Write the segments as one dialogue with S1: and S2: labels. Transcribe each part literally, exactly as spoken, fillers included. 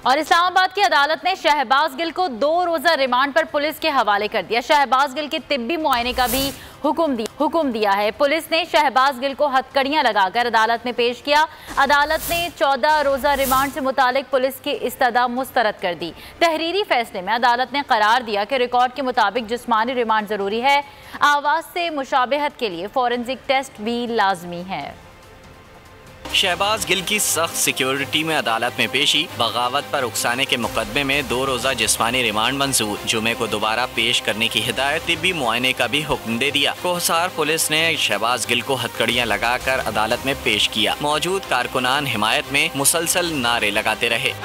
S1: और इस्लामाबाद की अदालत ने शहबाज गिल को दो रोजा रिमांड पर पुलिस के हवाले कर दिया। शहबाज गिल के तिब्बी मुआयने का भी हुक्म दिया हुक्म दिया है। पुलिस ने शहबाज गिल को हथकड़ियां लगाकर अदालत में पेश किया। अदालत ने चौदह रोजा रिमांड से मुतालिक पुलिस की इस्तदा मुस्तरद कर दी। तहरीरी फैसले में अदालत ने करार दिया कि रिकॉर्ड के मुताबिक जिस्मानी रिमांड जरूरी है। आवाज से मुशाबहत के लिए फोरेंसिक टेस्ट भी लाजमी है।
S2: शहबाज गिल की सख्त सिक्योरिटी में अदालत में पेशी, बगावत पर उकसाने के मुकदमे में दो रोजा जिस्मानी रिमांड मंजूर। जुमे को दोबारा पेश करने की हिदायत, तिब्बी मुआयने का भी हुक्म दे दिया। कोहसार पुलिस ने शहबाज गिल को हथकड़ियां लगाकर अदालत में पेश किया। मौजूद कारकुनान हिमायत में मुसलसल नारे लगाते रहे।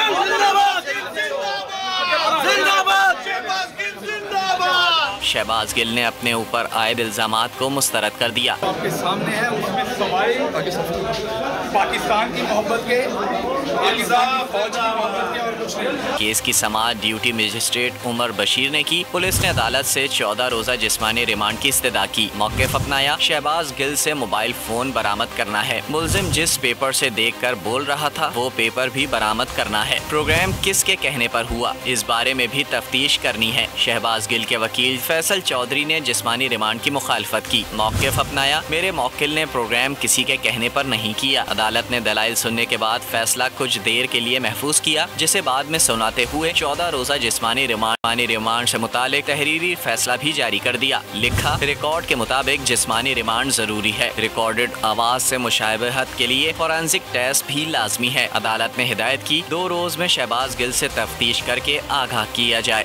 S2: शहबाज गिल ने अपने ऊपर आयद इल्जामात को मुस्तरद कर दिया।
S3: आपके सामने है, उसमें सवाल पाकिस्तान की मोहब्बत के, पाकिस्तान फौज की मोहब्बत के और कुछ नहीं।
S2: केस की समाअत ड्यूटी मजिस्ट्रेट उमर बशीर ने की। पुलिस ने अदालत से चौदह रोजा जिस्मानी रिमांड की इस्तदा की। मौक़िफ़ अपनाया। शहबाज गिल से मोबाइल फोन बरामद करना है। मुल्जिम जिस पेपर से देख कर बोल रहा था वो पेपर भी बरामद करना है। प्रोग्राम किसके कहने पर हुआ, इस बारे में भी तफ्तीश करनी है। शहबाज गिल के वकील फैसल चौधरी ने जिस्मानी रिमांड की मुखालफत की। मौक़िफ़ अपनाया। मेरे मौक्किल ने प्रोग्राम किसी के कहने पर नहीं किया। अदालत ने दलाइल सुनने के बाद फैसला कुछ देर के लिए महफूज किया, जिसे बाद में सुनाते हुए चौदह रोजा जिस्मानी रिमांड रिमांड से मुतालिक तहरीरी फैसला भी जारी कर दिया। लिखा, रिकॉर्ड के मुताबिक जिस्मानी रिमांड जरूरी है। रिकॉर्डेड आवाज से मुशाबहत के लिए फोरेंसिक टेस्ट भी लाजमी है। अदालत ने हिदायत की दो रोज में शहबाज गिल से तफ्तीश करके आगाह किया जाए।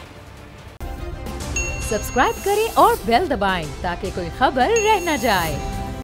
S4: सब्सक्राइब करें और बेल दबाएं ताकि कोई खबर रह न जाए।